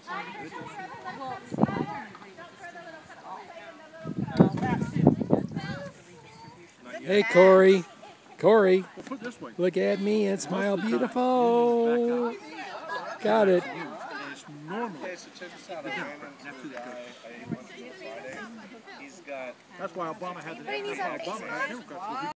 Hey, Corey. Corey, look at me and smile beautiful. Got it. That's why Obama had to.